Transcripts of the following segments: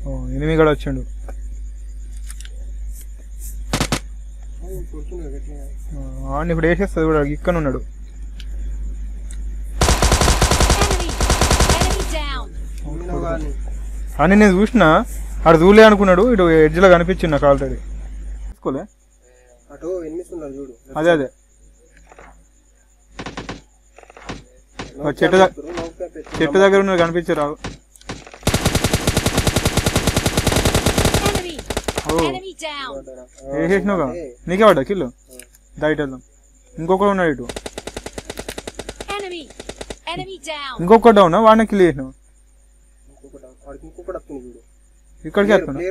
ఎనిమిది కూడా వచ్చిండు. వాడిని ఇప్పుడు వేసేస్తుంది కూడా, ఇక్కడ ఉన్నాడు. అని నేను చూసిన ఆడు చూలే అనుకున్నాడు, ఇటు ఎడ్జ్లో కనిపించింది నాకు ఆల్రెడీ. తీసుకోలే అదే అదే చెట్టు దగ్గర ఉన్నది కనిపించారు. వేసేసినావుగా, నీకే పడ్డా కిల్లు. డైట్ వెళ్దాం. ఇంకొకటి ఉన్నాడు ఇటు, ఇంకొకటి డౌన్. వాడిని కిల్ చేసినావు. ఇక్కడికి వస్తున్నా.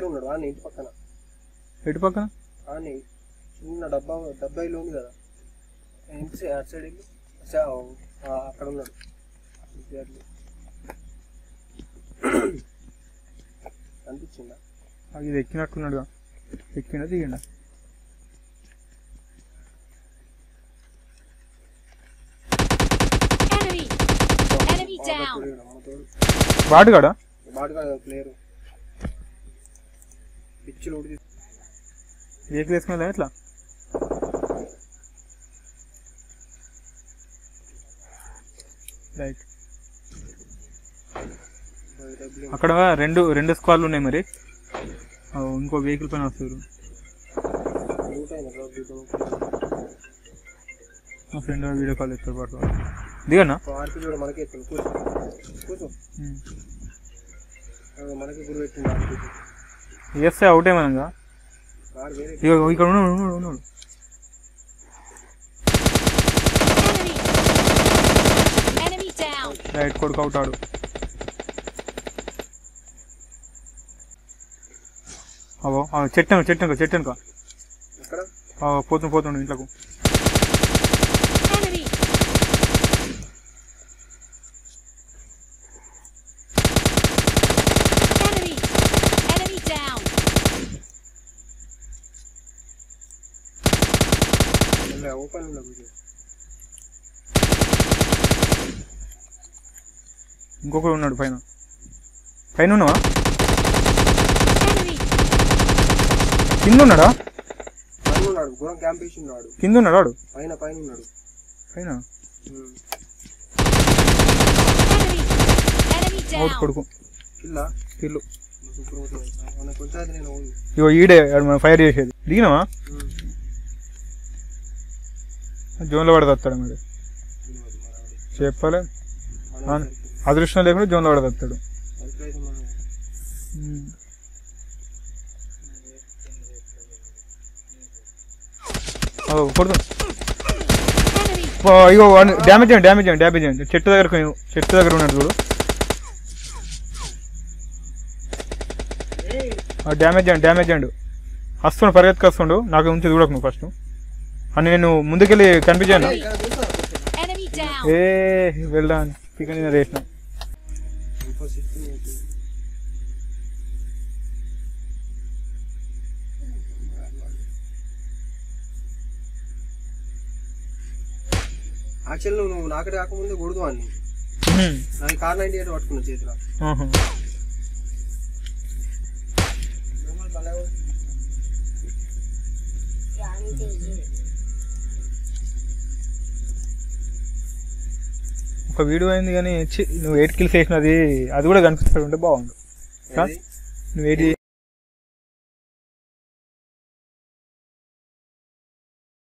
ఎటు పక్కన చిన్న డబ్బాయిలో ఉంది కదా, అటు సైడ్ అక్కడ ఉన్నాడు. అనిపించిందా? ఇది ఎక్కినట్టున్నాడుగా. ఎక్కినా దిగిండా? బాటుగాడా? ప్లేయర్ పిచ్చులు వెహికల్ వేసుకుని ఎట్లా? రైట్. అక్కడ రెండు స్క్వాడ్లు ఉన్నాయి. మరి ఇంకో వెహికల్ పైన వస్తారు. మా ఫ్రెండ్ వీడియో కాల్ ఎత్తారు పాటు. దిగన్నా వేస్తే అవుట్ ఏమనగా. ఇక్కడ ఉన్నాడు. రైట్ కొడుకు అవుట్ ఆడు. అవో చెట్టనుక పోతుండు ఇంట్లోకి. ఇంకొకడు ఉన్నాడు పైన ఉన్నావా? కింద ఉన్నాడా? కింద ఉన్నాడు వాడు. పైన అవుట్ కొడుకు. కిల్లు ఇగో ఈడే మనం ఫైర్ చేసేది. దిగినావా? జోన్లో పడతాడు మరి. చెప్పలే, అదృష్టం లేకుండా జోన్లో పడతాడు. కొడుతు ఇగో డ్యామేజ్ చేయండి. చెట్టు దగ్గర ఉన్నాడు చూడు. డ్యామేజ్ చేయండి. వస్తుండు, పరిగెత్తుకు వస్తుండు. నాకు ఉంచి చూడకు నువ్వు ఫస్ట్. అని నేను ముందుకెళ్ళి కనిపించాను. వెళ్దా చికెన్ వేసిన. యాక్చువల్ నువ్వు నాకటి కాకముందే కొడుదు అని నాకు కార్ 98 పట్టుకున్నా చేతిలో. ఒక వీడియో అయింది కానీ నువ్వు 8 kills వేసినది అది కూడా కనిపిస్తాడు ఉంటే బాగుండు. నువ్వు 8